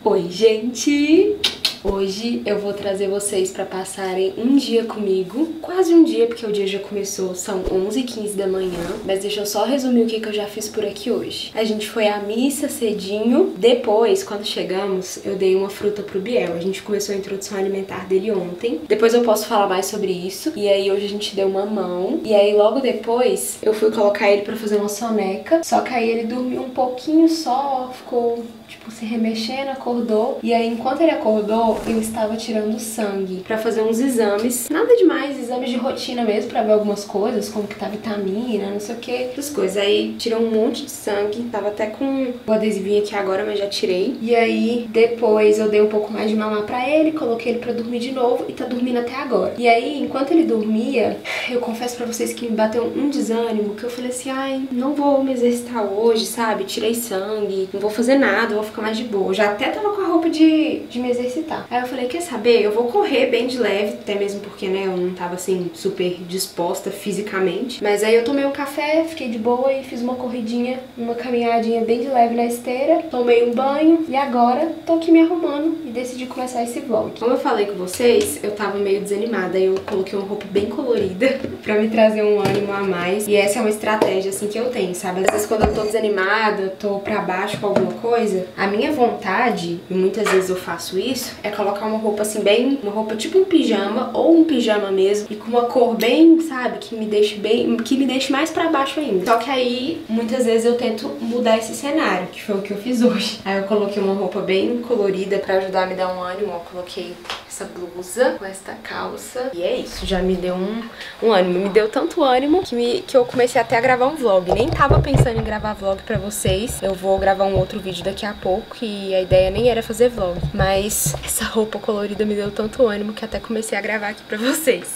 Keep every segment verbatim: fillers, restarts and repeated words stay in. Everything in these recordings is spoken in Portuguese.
Oi, gente! Hoje eu vou trazer vocês pra passarem um dia comigo, quase um dia, porque o dia já começou, são onze e quinze da manhã, mas deixa eu só resumir o que, que eu já fiz por aqui hoje. A gente foi à missa cedinho, depois, quando chegamos, eu dei uma fruta pro Biel, a gente começou a introdução alimentar dele ontem, depois eu posso falar mais sobre isso, e aí hoje a gente deu mamão, e aí logo depois eu fui colocar ele pra fazer uma soneca, só que aí ele dormiu um pouquinho só, ficou tipo se remexendo, acordou, e aí enquanto ele acordou, eu estava tirando sangue pra fazer uns exames, nada demais, exames de rotina mesmo, pra ver algumas coisas, como que tá a vitamina, não sei o que, essas coisas. Aí tirou um monte de sangue, tava até com o adesivinho aqui agora, mas já tirei. E aí depois eu dei um pouco mais de mamar pra ele, coloquei ele pra dormir de novo e tá dormindo até agora. E aí, enquanto ele dormia, eu confesso pra vocês que me bateu um desânimo, que eu falei assim, ai, não vou me exercitar hoje, sabe? Tirei sangue, não vou fazer nada, vou ficar mais de boa. Eu já até tava com a roupa de, de me exercitar. Aí eu falei, quer saber? Eu vou correr bem de leve, até mesmo porque, né, eu não tava assim super disposta fisicamente. Mas aí eu tomei um café, fiquei de boa e fiz uma corridinha, uma caminhadinha bem de leve na esteira. Tomei um banho e agora tô aqui me arrumando e decidi começar esse vlog. Como eu falei com vocês, eu tava meio desanimada. Eu coloquei uma roupa bem colorida pra me trazer um ânimo a mais. E essa é uma estratégia assim que eu tenho, sabe? Às vezes quando eu tô desanimada, tô pra baixo com alguma coisa, a minha vontade, e muitas vezes eu faço isso, é colocar uma roupa assim bem, uma roupa tipo um pijama ou um pijama mesmo, e com uma cor bem, sabe, que me deixe bem, que me deixe mais pra baixo ainda. Só que aí, muitas vezes eu tento mudar esse cenário, que foi o que eu fiz hoje. Aí eu coloquei uma roupa bem colorida pra ajudar a me dar um ânimo, ó, coloquei essa blusa com esta calça. E é isso, já me deu um, um ânimo. Me deu tanto ânimo que, me, que eu comecei até a gravar um vlog. Nem tava pensando em gravar vlog pra vocês. Eu vou gravar um outro vídeo daqui a pouco e a ideia nem era fazer vlog. Mas essa roupa colorida me deu tanto ânimo que até comecei a gravar aqui pra vocês.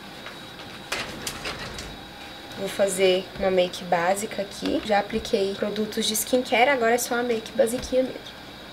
Vou fazer uma make básica aqui. Já apliquei produtos de skincare, agora é só a make basiquinha mesmo.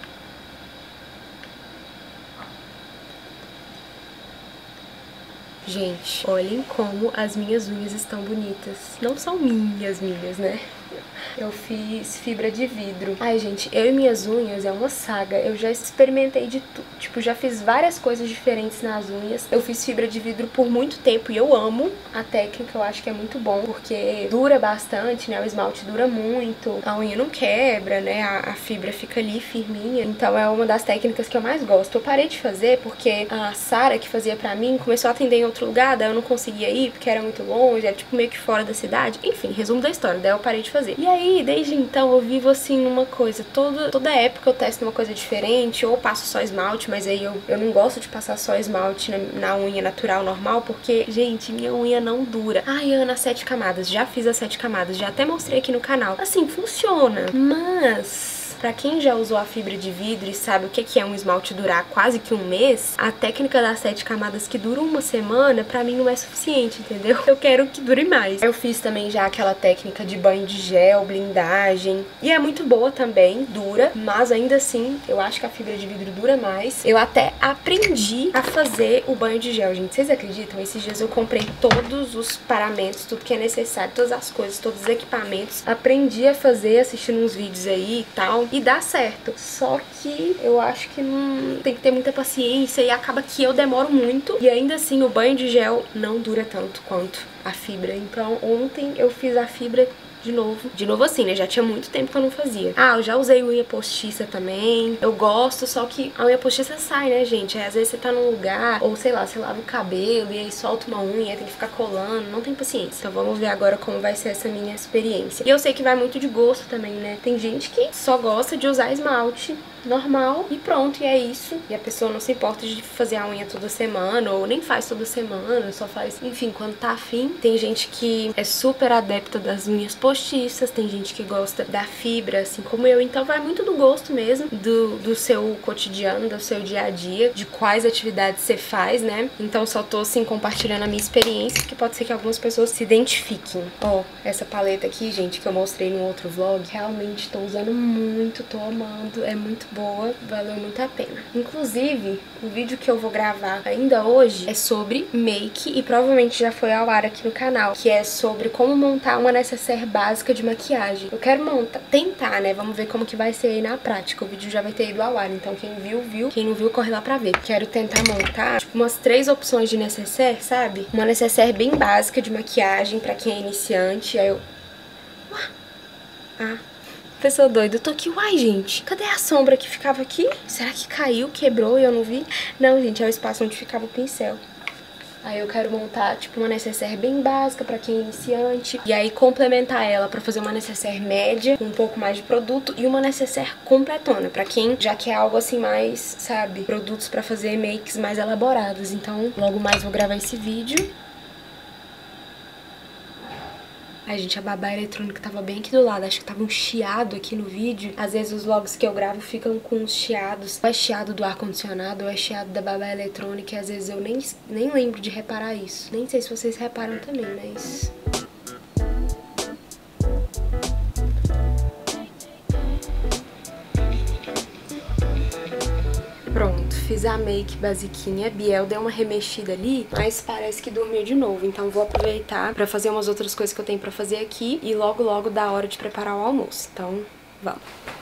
Gente, olhem como as minhas unhas estão bonitas. Não são minhas, minhas, né? Eu fiz fibra de vidro. Ai, gente, eu e minhas unhas é uma saga. Eu já experimentei de tudo. Tipo, já fiz várias coisas diferentes nas unhas. Eu fiz fibra de vidro por muito tempo e eu amo a técnica. Eu acho que é muito bom, porque dura bastante, né? O esmalte dura muito. A unha não quebra, né? A, a fibra fica ali firminha. Então é uma das técnicas que eu mais gosto. Eu parei de fazer porque a Sara, que fazia pra mim, começou a atender em outro lugar. Daí eu não conseguia ir porque era muito longe. Era tipo meio que fora da cidade. Enfim, resumo da história. Daí eu parei de fazer. E aí, desde então, eu vivo assim numa coisa, toda, toda época eu testo uma coisa diferente, ou passo só esmalte, mas aí eu, eu não gosto de passar só esmalte na, na unha natural, normal, porque, gente, minha unha não dura. Ai, Ana, sete camadas, já fiz as sete camadas, já até mostrei aqui no canal. Assim, funciona, mas... pra quem já usou a fibra de vidro e sabe o que é um esmalte durar quase que um mês, a técnica das sete camadas que dura uma semana, pra mim não é suficiente, entendeu? Eu quero que dure mais. Eu fiz também já aquela técnica de banho de gel, blindagem, e é muito boa também, dura, mas ainda assim, eu acho que a fibra de vidro dura mais. Eu até aprendi a fazer o banho de gel, gente. Vocês acreditam? Esses dias eu comprei todos os paramentos, tudo que é necessário, todas as coisas, todos os equipamentos. Aprendi a fazer, assistindo uns vídeos aí e tal. E dá certo, só que eu acho que não tem que ter muita paciência e acaba que eu demoro muito e ainda assim o banho de gel não dura tanto quanto a fibra. Então ontem eu fiz a fibra de novo. De novo assim, né? Já tinha muito tempo que eu não fazia. Ah, eu já usei unha postiça também. Eu gosto, só que a unha postiça sai, né, gente? Aí, às vezes você tá num lugar, ou sei lá, você lava o cabelo e aí solta uma unha, tem que ficar colando. Não tem paciência. Então vamos ver agora como vai ser essa minha experiência. E eu sei que vai muito de gosto também, né? Tem gente que só gosta de usar esmalte normal e pronto, e é isso. E a pessoa não se importa de fazer a unha toda semana, ou nem faz toda semana, só faz, enfim, quando tá afim. Tem gente que é super adepta das unhas postiças, tem gente que gosta da fibra, assim como eu. Então vai muito do gosto mesmo, do, do seu cotidiano, do seu dia a dia, de quais atividades você faz, né? Então só tô, assim, compartilhando a minha experiência, porque pode ser que algumas pessoas se identifiquem. Ó, essa paleta aqui, gente, que eu mostrei no outro vlog, realmente tô usando muito, tô amando, é muito boa, valeu muito a pena. Inclusive, o vídeo que eu vou gravar ainda hoje é sobre make e provavelmente já foi ao ar aqui no canal, que é sobre como montar uma necessaire básica de maquiagem. Eu quero montar, tentar, né? Vamos ver como que vai ser aí na prática. O vídeo já vai ter ido ao ar, então quem viu, viu. Quem não viu, corre lá pra ver. Quero tentar montar, tipo, umas três opções de necessaire, sabe? Uma necessaire bem básica de maquiagem pra quem é iniciante. Aí eu... Ah... Pessoa doida, eu tô aqui, uai gente, cadê a sombra que ficava aqui? Será que caiu, quebrou e eu não vi? Não, gente, é o espaço onde ficava o pincel. Aí eu quero montar, tipo, uma necessaire bem básica pra quem é iniciante. E aí complementar ela pra fazer uma necessaire média, com um pouco mais de produto. E uma necessaire completona, pra quem já quer algo assim mais, sabe? Produtos pra fazer makes mais elaborados. Então, logo mais vou gravar esse vídeo. Ai, gente, a babá eletrônica tava bem aqui do lado. Acho que tava um chiado aqui no vídeo. Às vezes os vlogs que eu gravo ficam com uns chiados. Ou é chiado do ar-condicionado, ou é chiado da babá eletrônica. E às vezes eu nem, nem lembro de reparar isso. Nem sei se vocês reparam também, mas... Pronto, fiz a make basiquinha. Biel deu uma remexida ali, mas parece que dormiu de novo. Então vou aproveitar pra fazer umas outras coisas que eu tenho pra fazer aqui. E logo, logo dá hora de preparar o almoço. Então, vamos.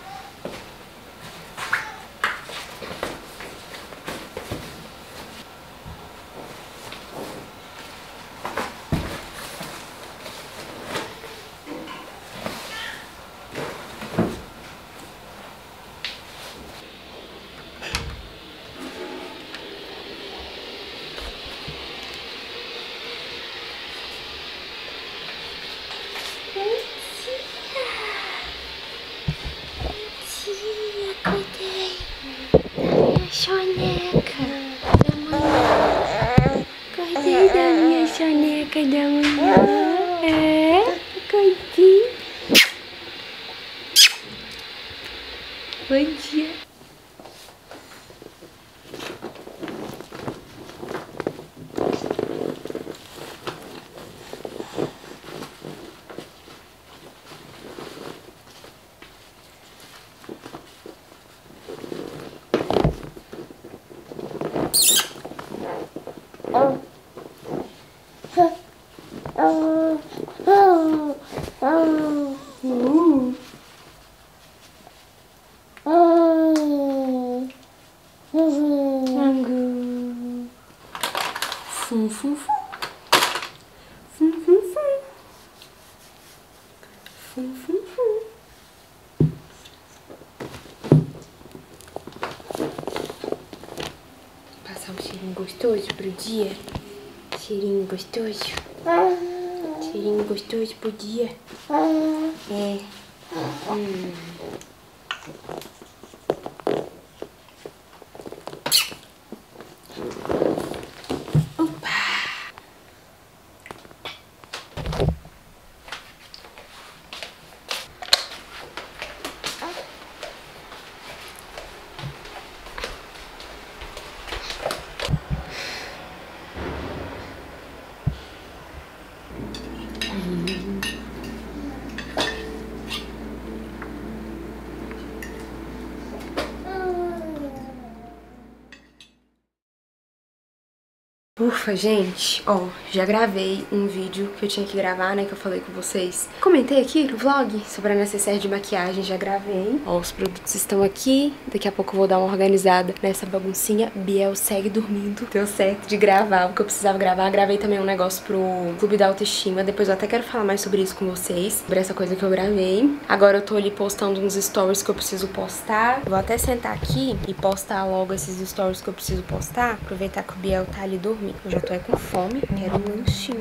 Soneca da manhã. Acordei da minha soneca da manhã. É, acordei. Bom dia. Fum, fum, fum. Fum, fum, fum. Fum, fum, fum. Passar um cheirinho gostoso pro dia. Cheirinho gostoso. Cheirinho gostoso pro dia. É. Hum. Ufa, gente, ó, já gravei um vídeo que eu tinha que gravar, né, que eu falei com vocês. Comentei aqui no vlog sobre a necessaire de maquiagem, já gravei. Ó, os produtos estão aqui, daqui a pouco eu vou dar uma organizada nessa baguncinha. Biel segue dormindo, deu certo de gravar o que eu precisava gravar. Gravei também um negócio pro Clube da Autoestima, depois eu até quero falar mais sobre isso com vocês, sobre essa coisa que eu gravei. Agora eu tô ali postando uns stories que eu preciso postar. Vou até sentar aqui e postar logo esses stories que eu preciso postar, aproveitar que o Biel tá ali dormindo. Eu já tô é com fome, quero um lanchinho.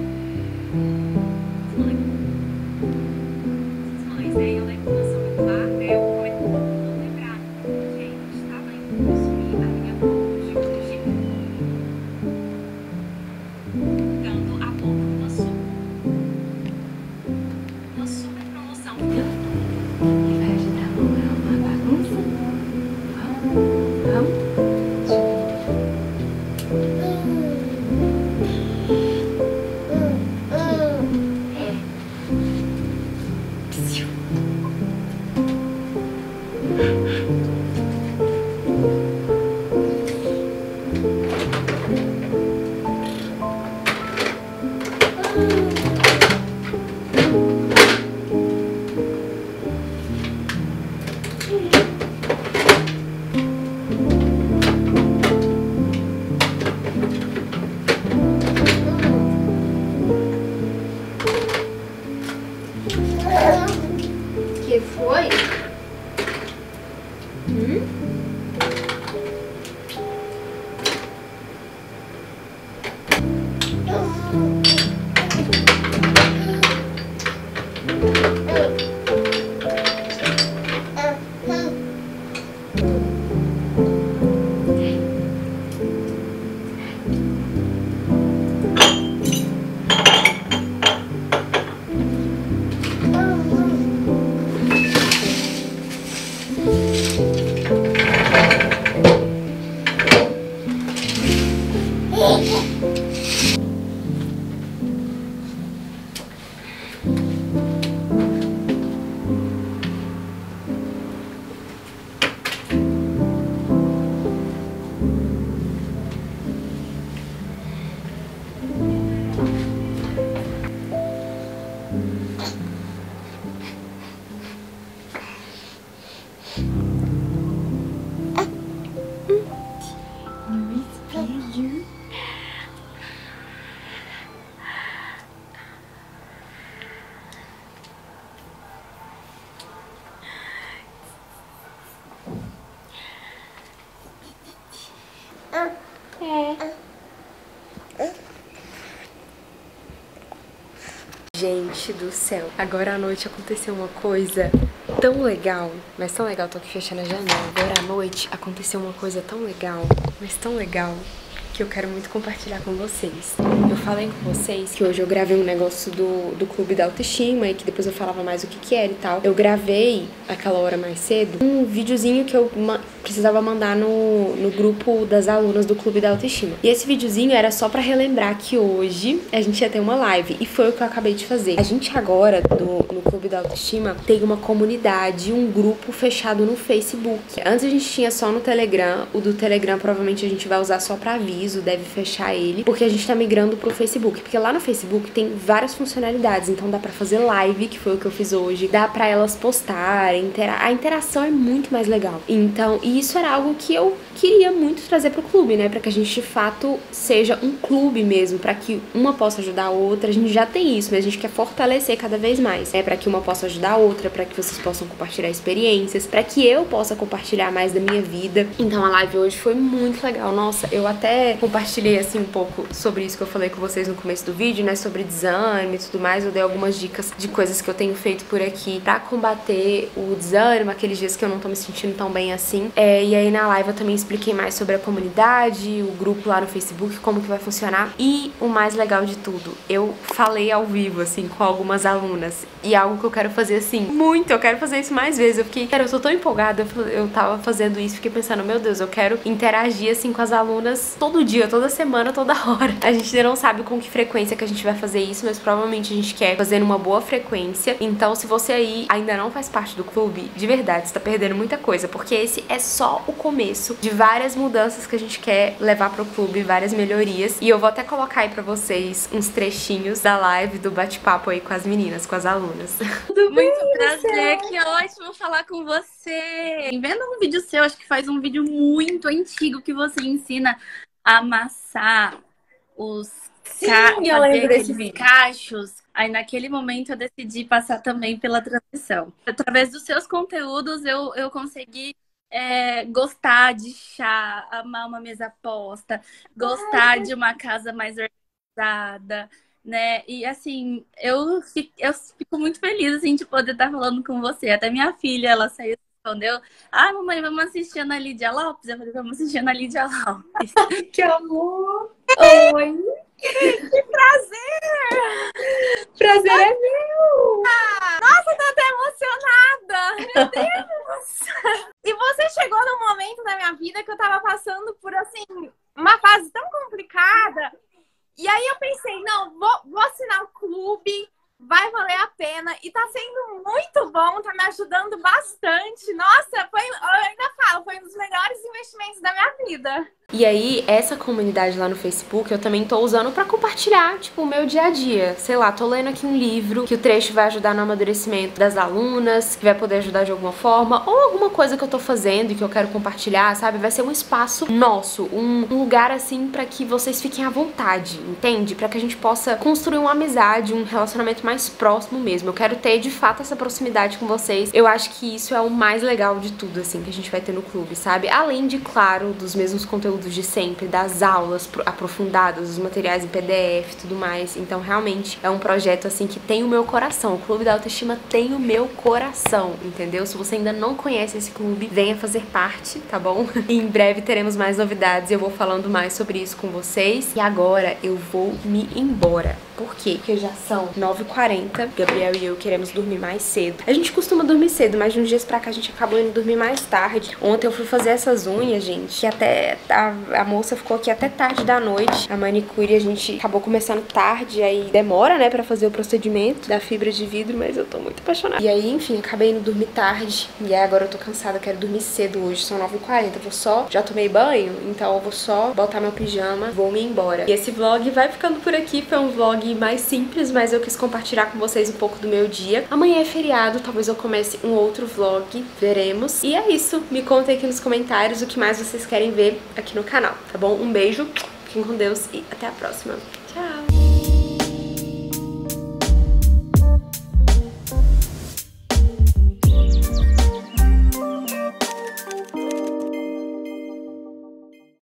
Mães, aí eu lembro que nós somos lá, eu comecei a não lembrar. Gente, estava indo consumir a minha boca de hoje. Dando a boca uma sopa. Uma super promoção. E vai ajudar a mamãe a uma bagunça? Vamos? Vamos? Gente do céu, agora à noite aconteceu uma coisa tão legal, mas tão legal, tô aqui fechando a janela. Agora à noite aconteceu uma coisa tão legal, mas tão legal, que eu quero muito compartilhar com vocês. Eu falei com vocês que hoje eu gravei um negócio do, do Clube da Autoestima e que depois eu falava mais o que que era e tal. Eu gravei, aquela hora mais cedo, um videozinho que eu ma precisava mandar no, no grupo das alunas do Clube da Autoestima. E esse videozinho era só pra relembrar que hoje a gente ia ter uma live, e foi o que eu acabei de fazer. A gente agora, do, no Clube da Autoestima, tem uma comunidade, um grupo fechado no Facebook. Antes a gente tinha só no Telegram, o do Telegram provavelmente a gente vai usar só pra aviso, deve fechar ele, porque a gente tá migrando pro Facebook, porque lá no Facebook tem várias funcionalidades, então dá pra fazer live, que foi o que eu fiz hoje, dá pra elas postarem, intera a interação é muito mais legal. Então, e isso era algo que eu queria muito trazer pro clube, né, pra que a gente de fato seja um clube mesmo, pra que uma possa ajudar a outra. A gente já tem isso, mas a gente quer fortalecer cada vez mais, é, pra que uma possa ajudar a outra, pra que vocês possam compartilhar experiências, pra que eu possa compartilhar mais da minha vida. Então a live hoje foi muito legal. Nossa, eu até compartilhei assim um pouco sobre isso que eu falei com vocês no começo do vídeo, né, sobre desânimo e tudo mais. Eu dei algumas dicas de coisas que eu tenho feito por aqui pra combater o desânimo, aqueles dias que eu não tô me sentindo tão bem assim. É, e aí na live eu também expliquei mais sobre a comunidade, o grupo lá no Facebook, como que vai funcionar. E o mais legal de tudo, eu falei ao vivo, assim, com algumas alunas. E algo que eu quero fazer, assim, muito, eu quero fazer isso mais vezes. Eu fiquei, cara, eu sou tão empolgada, eu, eu tava fazendo isso, fiquei pensando, meu Deus, eu quero interagir, assim, com as alunas todo dia, toda semana, toda hora. A gente ainda não sabe com que frequência que a gente vai fazer isso, mas provavelmente a gente quer fazer numa boa frequência. Então, se você aí ainda não faz parte do clube, de verdade, você tá perdendo muita coisa, porque esse é só o começo de várias mudanças que a gente quer levar pro clube, várias melhorias. E eu vou até colocar aí pra vocês uns trechinhos da live, do bate-papo aí com as meninas, com as alunas. Tudo muito bem, prazer, que ótimo falar com você. Vendo um vídeo seu, acho que faz um vídeo muito antigo que você ensina a amassar os Sim, eu lembro desse vídeo. Cachos. Aí naquele momento eu decidi passar também pela transição. Através dos seus conteúdos eu, eu consegui é, gostar de chá, amar uma mesa posta, gostar Ai. de uma casa mais organizada, né? E assim, eu fico, eu fico muito feliz assim, de poder estar falando com você. Até minha filha, ela saiu e respondeu: ah, mamãe, vamos assistir a Ana Lídia Lopes? Eu falei, vamos assistir a Ana Lídia Lopes. Que amor! Oi! Que prazer! Prazer é meu! Nossa, eu tô até emocionada! Meu Deus! E você chegou num momento da minha vida que eu tava passando por, assim, uma fase tão complicada. E aí eu pensei, não, vou, vou assinar o clube, vai valer a pena. E tá sendo muito bom, tá me ajudando bastante. Nossa, foi, eu ainda falo, foi um dos melhores investimentos da minha vida. E aí, essa comunidade lá no Facebook eu também tô usando pra compartilhar, tipo, o meu dia a dia. Sei lá, tô lendo aqui um livro que o trecho vai ajudar no amadurecimento das alunas, que vai poder ajudar de alguma forma, ou alguma coisa que eu tô fazendo e que eu quero compartilhar, sabe? Vai ser um espaço nosso, um, um lugar, assim, pra que vocês fiquem à vontade, entende? Pra que a gente possa construir uma amizade, um relacionamento mais próximo mesmo. Eu quero ter, de fato, essa proximidade com vocês. Eu acho que isso é o mais legal de tudo, assim, que a gente vai ter no clube, sabe? Além de, claro, dos mesmos conteúdos de sempre, das aulas aprofundadas, os materiais em P D F e tudo mais. Então realmente é um projeto assim que tem o meu coração. O Clube da Autoestima tem o meu coração, entendeu? Se você ainda não conhece esse clube, venha fazer parte, tá bom? E em breve teremos mais novidades e eu vou falando mais sobre isso com vocês. E agora eu vou me embora. Por quê? Porque já são nove e quarenta, Gabriel e eu queremos dormir mais cedo. A gente costuma dormir cedo, mas de uns dias pra cá a gente acabou indo dormir mais tarde. Ontem eu fui fazer essas unhas, gente, que até a, a moça ficou aqui até tarde da noite. A manicure a gente acabou começando tarde, aí demora, né, pra fazer o procedimento da fibra de vidro, mas eu tô muito apaixonada. E aí, enfim, acabei indo dormir tarde, e aí agora eu tô cansada, quero dormir cedo hoje, são nove e quarenta, vou só, já tomei banho, então eu vou só botar meu pijama, vou me embora. E esse vlog vai ficando por aqui, foi um vlog mais simples, mas eu quis compartilhar com vocês um pouco do meu dia. Amanhã é feriado, talvez eu comece um outro vlog, veremos. E é isso, me contem aqui nos comentários o que mais vocês querem ver aqui no canal, tá bom? Um beijo, fiquem com Deus e até a próxima. Tchau!